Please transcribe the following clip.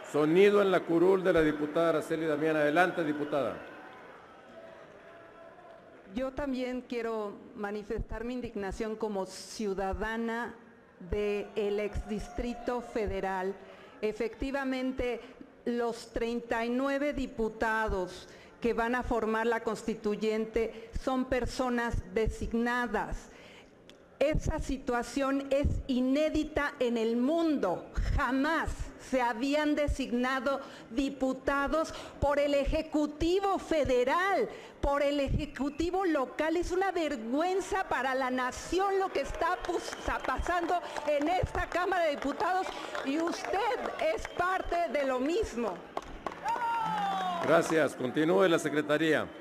Sonido en la curul de la diputada Araceli Damián. Adelante, diputada. Yo también quiero manifestar mi indignación como ciudadana del exdistrito federal. Efectivamente, los 39 diputados que van a formar la constituyente son personas designadas. Esa situación es inédita en el mundo. Jamás se habían designado diputados por el Ejecutivo Federal, por el Ejecutivo local. Es una vergüenza para la nación lo que está pasando en esta Cámara de Diputados y usted es parte de lo mismo. Gracias. Continúe la secretaría.